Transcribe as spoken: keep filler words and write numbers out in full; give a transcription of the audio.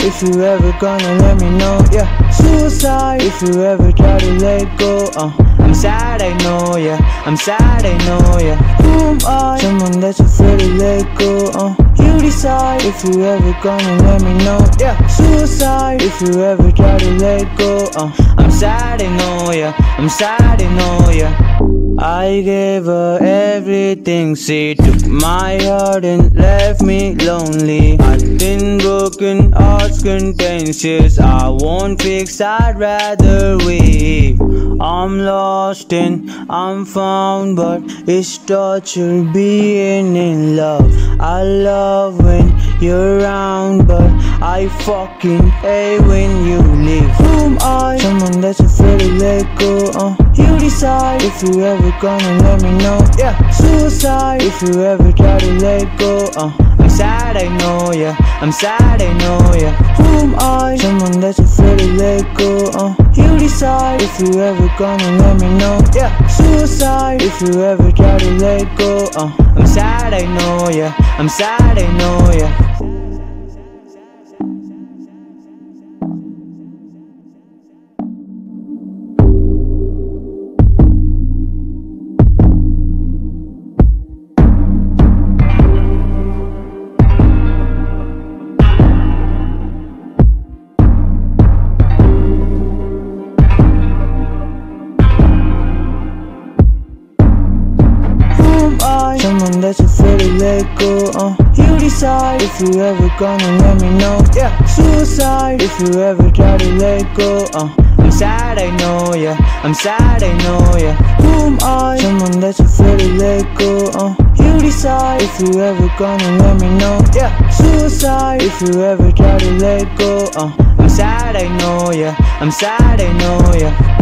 if you ever gonna let me know, yeah. Suicide, if you ever try to let go, uh I'm sad, I know, yeah. I'm sad, I know, yeah. Who am I? Someone that's afraid to let go, uh You decide, if you ever gonna let me know, yeah. Suicide, if you ever try to let go, uh I'm sad, I know, yeah. I'm sad, I know, yeah. I gave her everything, she took my heart and left me lonely. I've been broken, hearts contentious, I won't fix, I'd rather weep. I'm lost and I'm found, but it's torture being in love. I love when you're around, but I fucking hate when you leave. Who am I? Someone that's afraid to let go, uh You decide, if you ever gonna let me know, yeah. Suicide, if you ever try to let go, uh I'm sad, I know, yeah. I'm sad, I know, yeah. Who am I? Someone that's afraid to let go, uh You decide, if you ever gonna let me know, yeah. Suicide, if you ever try to let go, uh I'm sad, I know, yeah. I'm sad, I know, yeah. Someone that's afraid to let go, uh You decide, if you ever gonna let me know, yeah. Suicide, if you ever try to let go, uh I'm sad, I know, yeah. I'm sad, I know, yeah. Who am I? Someone that's afraid to let go, uh You decide, if you ever gonna let me know, yeah. Suicide, if you ever try to let go, uh I'm sad, I know, yeah. I'm sad, I know, yeah.